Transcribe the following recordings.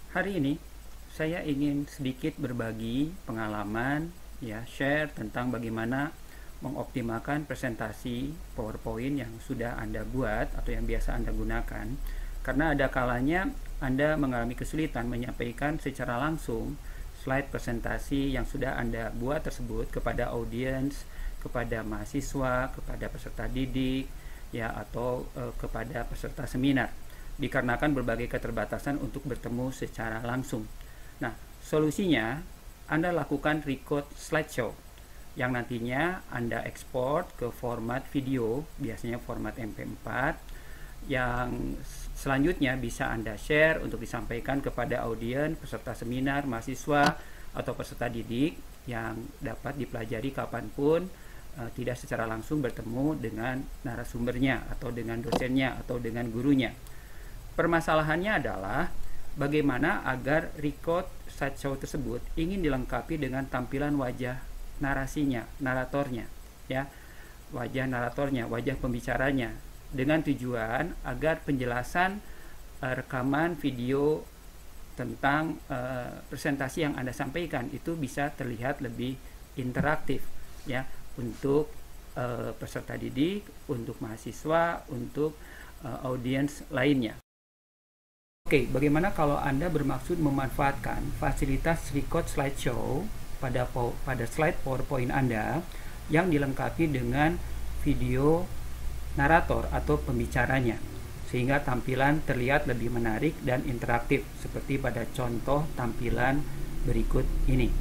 Hari ini saya ingin sedikit berbagi pengalaman, ya, share tentang bagaimana mengoptimalkan presentasi PowerPoint yang sudah Anda buat atau yang biasa Anda gunakan. Karena ada kalanya Anda mengalami kesulitan menyampaikan secara langsung slide presentasi yang sudah Anda buat tersebut kepada audiens, kepada mahasiswa, kepada peserta didik, ya, atau kepada peserta seminar, dikarenakan berbagai keterbatasan untuk bertemu secara langsung. Nah, solusinya Anda lakukan record slideshow yang nantinya Anda ekspor ke format video, biasanya format MP4, yang selanjutnya bisa Anda share untuk disampaikan kepada audiens, peserta seminar, mahasiswa, atau peserta didik yang dapat dipelajari kapanpun, tidak secara langsung bertemu dengan narasumbernya atau dengan dosennya atau dengan gurunya. Permasalahannya adalah bagaimana agar record slideshow tersebut ingin dilengkapi dengan tampilan wajah narasinya, naratornya, ya, wajah naratornya, wajah pembicaranya, dengan tujuan agar penjelasan rekaman video tentang presentasi yang Anda sampaikan itu bisa terlihat lebih interaktif, ya, untuk peserta didik, untuk mahasiswa, untuk audiens lainnya. Oke, bagaimana kalau Anda bermaksud memanfaatkan fasilitas record slideshow pada slide PowerPoint Anda yang dilengkapi dengan video narator atau pembicaranya, sehingga tampilan terlihat lebih menarik dan interaktif seperti pada contoh tampilan berikut ini.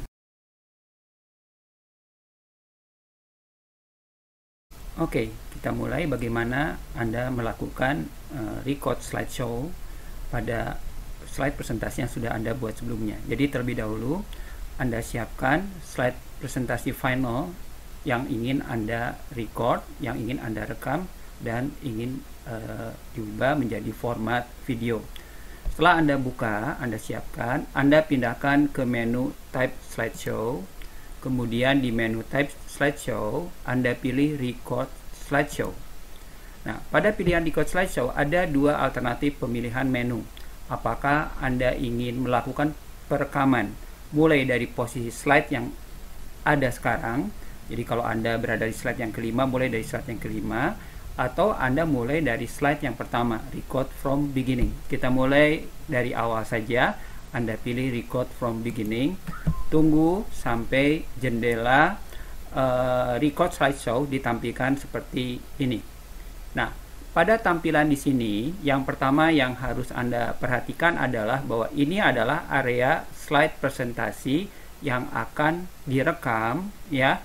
Oke, kita mulai bagaimana Anda melakukan record slideshow pada slide presentasi yang sudah Anda buat sebelumnya. Jadi terlebih dahulu Anda siapkan slide presentasi final yang ingin Anda record, yang ingin Anda rekam, dan ingin diubah menjadi format video. Setelah Anda buka, Anda siapkan, Anda pindahkan ke menu Type Slideshow. Kemudian di menu Type Slideshow, Anda pilih Record Slideshow. Nah, pada pilihan Record Slideshow ada dua alternatif pemilihan menu. Apakah Anda ingin melakukan perekaman mulai dari posisi slide yang ada sekarang? Jadi kalau Anda berada di slide yang kelima, mulai dari slide yang kelima, atau Anda mulai dari slide yang pertama, Record from Beginning. Kita mulai dari awal saja. Anda pilih Record from Beginning. Tunggu sampai jendela Record Slideshow ditampilkan seperti ini. Nah, pada tampilan di sini, yang pertama yang harus Anda perhatikan adalah bahwa ini adalah area slide presentasi yang akan direkam, ya,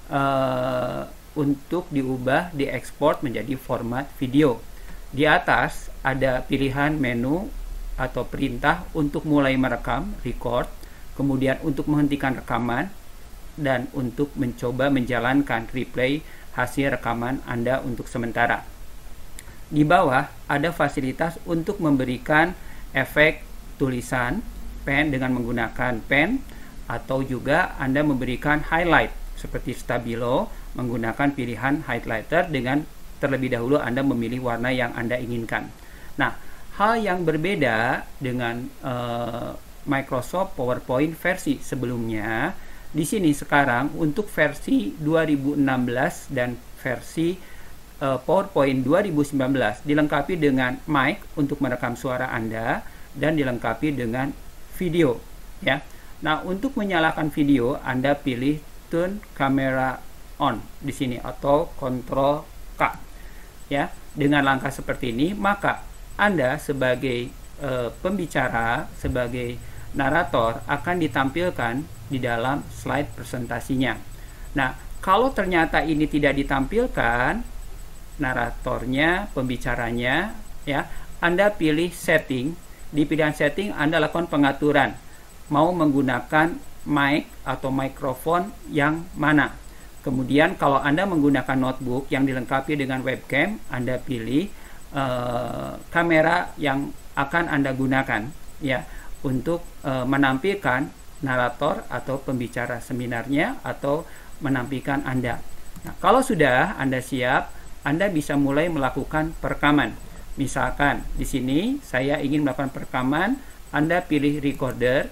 untuk diubah, diekspor menjadi format video. Di atas ada pilihan menu atau perintah untuk mulai merekam, record, kemudian untuk menghentikan rekaman, dan untuk mencoba menjalankan replay hasil rekaman Anda untuk sementara. Di bawah ada fasilitas untuk memberikan efek tulisan pen dengan menggunakan pen, atau juga Anda memberikan highlight seperti stabilo menggunakan pilihan highlighter dengan terlebih dahulu Anda memilih warna yang Anda inginkan. Nah, hal yang berbeda dengan Microsoft PowerPoint versi sebelumnya, di sini sekarang untuk versi 2016 dan versi PowerPoint 2019 dilengkapi dengan mic untuk merekam suara Anda dan dilengkapi dengan video, ya. Nah, untuk menyalakan video Anda pilih Turn Camera On di sini atau Ctrl K, ya. Dengan langkah seperti ini, maka Anda sebagai pembicara, sebagai narator akan ditampilkan di dalam slide presentasinya. Nah, kalau ternyata ini tidak ditampilkan naratornya, pembicaranya, ya, Anda pilih setting. Di pilihan setting Anda lakukan pengaturan mau menggunakan mic atau mikrofon yang mana. Kemudian kalau Anda menggunakan notebook yang dilengkapi dengan webcam, Anda pilih kamera yang akan Anda gunakan, ya, untuk menampilkan narator atau pembicara seminarnya atau menampilkan Anda. Nah, kalau sudah Anda siap, Anda bisa mulai melakukan perekaman. Misalkan di sini saya ingin melakukan perekaman Anda pilih recorder,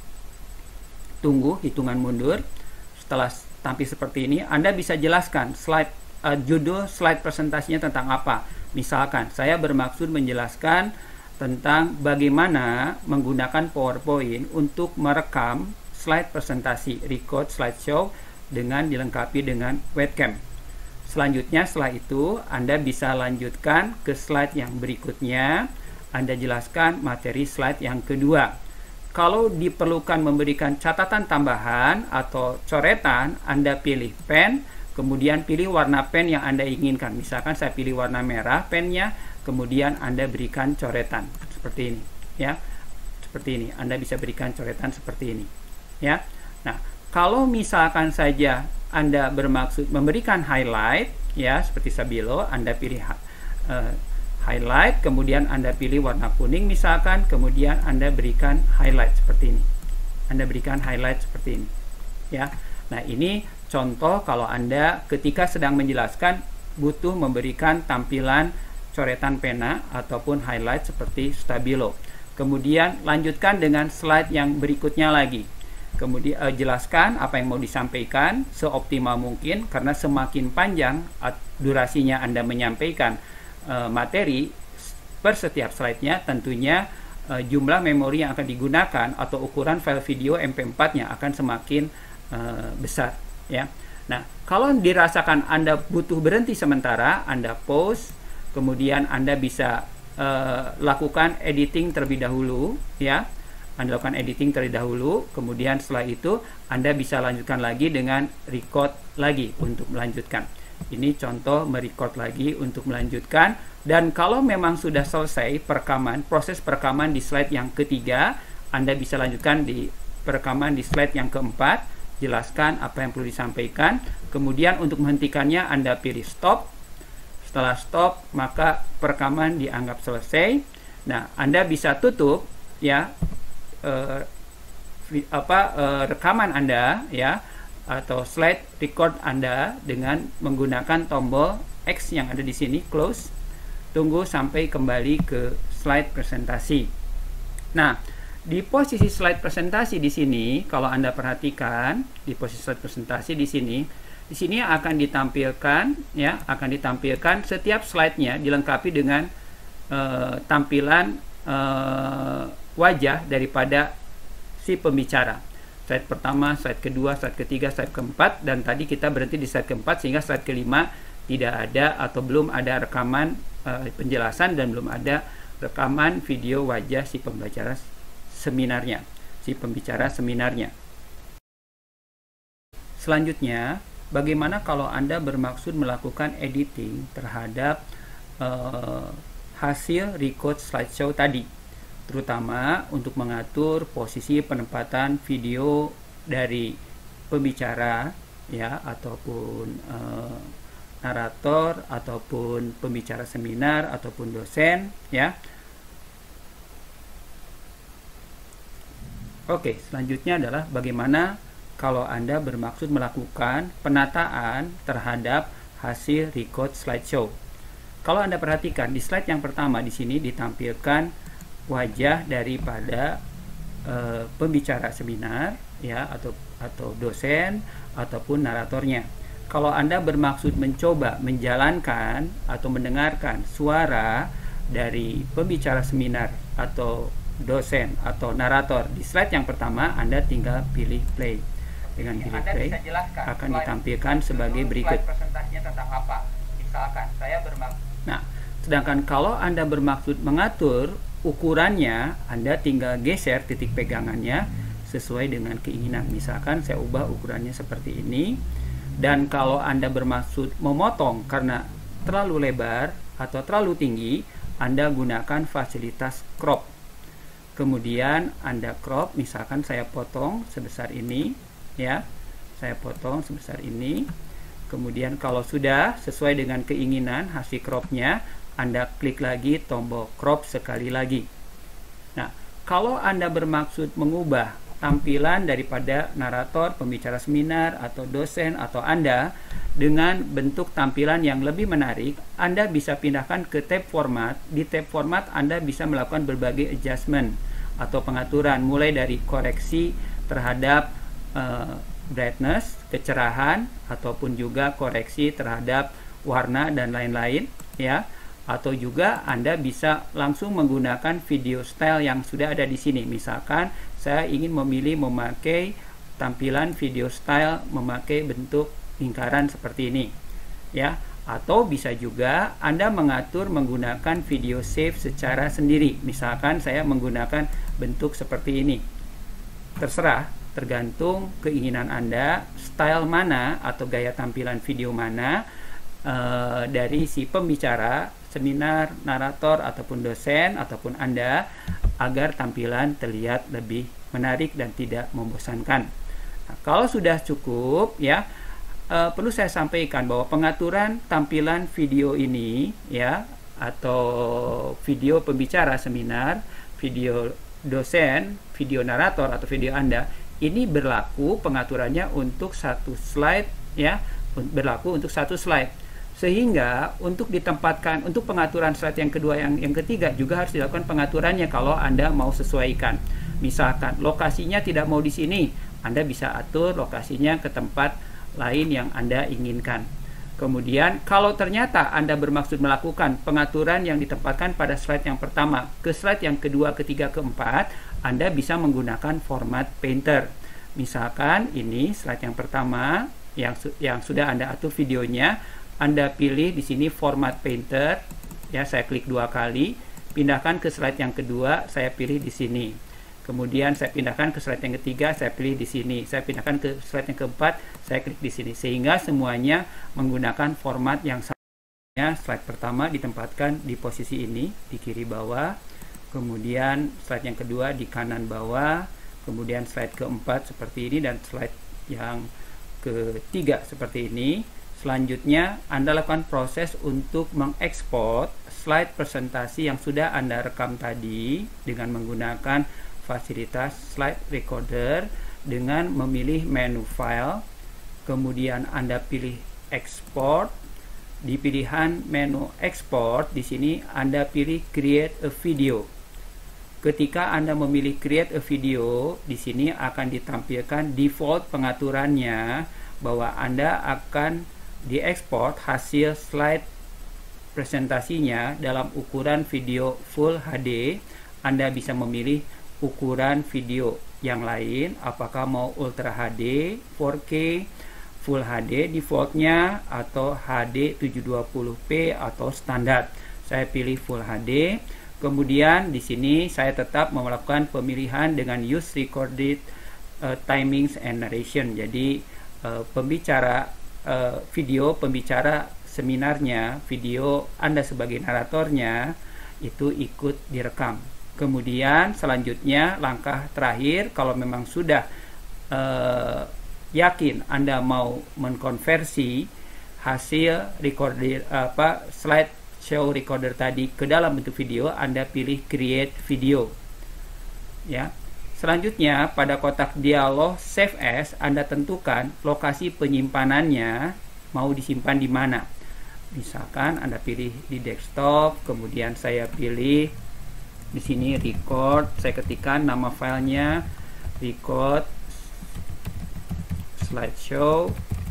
tunggu hitungan mundur. Setelah tampil seperti ini, Anda bisa jelaskan judul slide presentasinya tentang apa. Misalkan saya bermaksud menjelaskan tentang bagaimana menggunakan PowerPoint untuk merekam slide presentasi, record slideshow dengan dilengkapi dengan webcam. Selanjutnya setelah itu Anda bisa lanjutkan ke slide yang berikutnya. Anda jelaskan materi slide yang kedua. Kalau diperlukan memberikan catatan tambahan atau coretan, Anda pilih pen, kemudian pilih warna pen yang Anda inginkan. Misalkan saya pilih warna merah pennya, kemudian Anda berikan coretan seperti ini, ya. Seperti ini. Anda bisa berikan coretan seperti ini, ya. Nah, kalau misalkan saja Anda bermaksud memberikan highlight, ya, seperti Stabilo, Anda pilih highlight, kemudian Anda pilih warna kuning misalkan, kemudian Anda berikan highlight seperti ini. Anda berikan highlight seperti ini, ya. Nah, ini contoh kalau Anda ketika sedang menjelaskan butuh memberikan tampilan coretan pena ataupun highlight seperti Stabilo. Kemudian lanjutkan dengan slide yang berikutnya lagi. Kemudian jelaskan apa yang mau disampaikan seoptimal mungkin, karena semakin panjang durasinya Anda menyampaikan materi per setiap slide-nya, tentunya jumlah memori yang akan digunakan atau ukuran file video MP4-nya akan semakin besar, ya. Nah, kalau dirasakan Anda butuh berhenti sementara, Anda pause, kemudian Anda bisa lakukan editing terlebih dahulu, ya. Anda lakukan editing terlebih dahulu, kemudian setelah itu Anda bisa lanjutkan lagi dengan record lagi untuk melanjutkan. Ini contoh merecord lagi untuk melanjutkan. Dan kalau memang sudah selesai perekaman, proses perekaman di slide yang ketiga, Anda bisa lanjutkan di perekaman di slide yang keempat, jelaskan apa yang perlu disampaikan. Kemudian untuk menghentikannya Anda pilih stop. Setelah stop, maka perekaman dianggap selesai. Nah, Anda bisa tutup, ya, rekaman Anda, ya, atau slide record Anda dengan menggunakan tombol X yang ada di sini, close. Tunggu sampai kembali ke slide presentasi. Nah, di posisi slide presentasi di sini, kalau Anda perhatikan di posisi slide presentasi di sini akan ditampilkan, ya, akan ditampilkan setiap slide-nya dilengkapi dengan tampilan wajah daripada si pembicara. Slide pertama, slide kedua, slide ketiga, slide keempat, dan tadi kita berhenti di slide keempat sehingga slide kelima tidak ada atau belum ada rekaman penjelasan dan belum ada rekaman video wajah si pembicara seminarnya. Selanjutnya, bagaimana kalau Anda bermaksud melakukan editing terhadap hasil record slideshow tadi, terutama untuk mengatur posisi penempatan video dari pembicara, ya, ataupun narator, ataupun pembicara seminar, ataupun dosen, ya. Oke, selanjutnya adalah bagaimana kalau Anda bermaksud melakukan penataan terhadap hasil record slideshow. Kalau Anda perhatikan di slide yang pertama di sini ditampilkan wajah daripada pembicara seminar, ya, atau dosen ataupun naratornya. Kalau Anda bermaksud mencoba menjalankan atau mendengarkan suara dari pembicara seminar atau dosen atau narator di slide yang pertama, Anda tinggal pilih play. Dengan pilih play akan ditampilkan sebagai berikut. Misalkan saya bermaksud. Nah, sedangkan kalau Anda bermaksud mengatur ukurannya, Anda tinggal geser titik pegangannya sesuai dengan keinginan. Misalkan saya ubah ukurannya seperti ini. Dan kalau Anda bermaksud memotong karena terlalu lebar atau terlalu tinggi, Anda gunakan fasilitas crop. Kemudian Anda crop, misalkan saya potong sebesar ini, ya. Saya potong sebesar ini. Kemudian kalau sudah sesuai dengan keinginan hasil cropnya, Anda klik lagi tombol crop sekali lagi. Nah, kalau Anda bermaksud mengubah tampilan daripada narator, pembicara seminar, atau dosen, atau Anda dengan bentuk tampilan yang lebih menarik, Anda bisa pindahkan ke tab format. Di tab format Anda bisa melakukan berbagai adjustment. atau pengaturan mulai dari koreksi terhadap brightness, kecerahan, ataupun juga koreksi terhadap warna dan lain-lain, ya. Atau juga Anda bisa langsung menggunakan video style yang sudah ada di sini. Misalkan saya ingin memilih memakai tampilan video style memakai bentuk lingkaran seperti ini, ya. Atau bisa juga Anda mengatur menggunakan video save secara sendiri. Misalkan saya menggunakan bentuk seperti ini. Terserah, tergantung keinginan Anda, style mana atau gaya tampilan video mana dari si pembicara, seminar, narator, ataupun dosen, ataupun Anda, agar tampilan terlihat lebih menarik dan tidak membosankan. Nah, kalau sudah cukup, ya, perlu saya sampaikan bahwa pengaturan tampilan video ini, ya, atau video pembicara seminar, video dosen, video narator, atau video Anda, ini berlaku pengaturannya untuk satu slide, ya, berlaku untuk satu slide. Sehingga untuk ditempatkan, untuk pengaturan slide yang kedua, yang ketiga juga harus dilakukan pengaturannya kalau Anda mau sesuaikan. Misalkan lokasinya tidak mau di sini, Anda bisa atur lokasinya ke tempat lain yang Anda inginkan. Kemudian kalau ternyata Anda bermaksud melakukan pengaturan yang ditempatkan pada slide yang pertama ke slide yang kedua, ketiga, keempat, Anda bisa menggunakan format painter. Misalkan ini slide yang pertama yang sudah Anda atur videonya, Anda pilih di sini format painter, ya, saya klik 2 kali, pindahkan ke slide yang kedua, saya pilih di sini. Kemudian saya pindahkan ke slide yang ketiga, saya pilih di sini. Saya pindahkan ke slide yang keempat, saya klik di sini. Sehingga semuanya menggunakan format yang sama. Slide pertama ditempatkan di posisi ini, di kiri bawah. Kemudian slide yang kedua di kanan bawah. Kemudian slide keempat seperti ini, dan slide yang ketiga seperti ini. Selanjutnya, Anda lakukan proses untuk mengekspor slide presentasi yang sudah Anda rekam tadi dengan menggunakan fasilitas slide recorder dengan memilih menu file. Kemudian Anda pilih export. Di pilihan menu export, di sini Anda pilih create a video. Ketika Anda memilih create a video, di sini akan ditampilkan default pengaturannya bahwa Anda akan diekspor hasil slide presentasinya dalam ukuran video Full HD. Anda bisa memilih ukuran video yang lain, apakah mau Ultra HD, 4K, Full HD defaultnya, atau HD 720p atau standar. Saya pilih Full HD. Kemudian di sini saya tetap melakukan pemilihan dengan use recorded timings and narration. Jadi pembicara seminarnya, video Anda sebagai naratornya itu ikut direkam. Kemudian selanjutnya langkah terakhir, kalau memang sudah yakin Anda mau mengkonversi hasil recorder slide show recorder tadi ke dalam bentuk video, Anda pilih create video, ya. Selanjutnya pada kotak dialog Save As, Anda tentukan lokasi penyimpanannya mau disimpan di mana. Misalkan Anda pilih di desktop, kemudian saya pilih di sini record, saya ketikkan nama filenya record slideshow.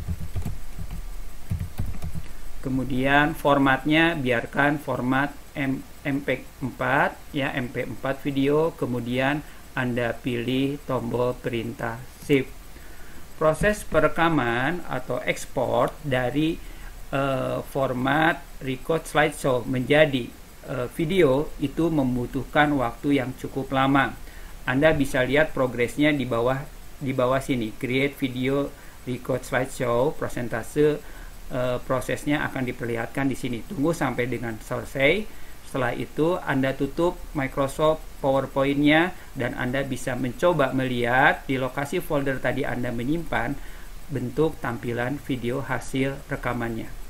Kemudian formatnya biarkan format MP4, ya, MP4 video. Kemudian Anda pilih tombol perintah save. Proses perekaman atau ekspor dari format record slideshow menjadi video itu membutuhkan waktu yang cukup lama. Anda bisa lihat progresnya di bawah sini. Create video record slideshow, prosentase prosesnya akan diperlihatkan di sini. Tunggu sampai dengan selesai. Setelah itu Anda tutup Microsoft PowerPoint-nya dan Anda bisa mencoba melihat di lokasi folder tadi Anda menyimpan bentuk tampilan video hasil rekamannya.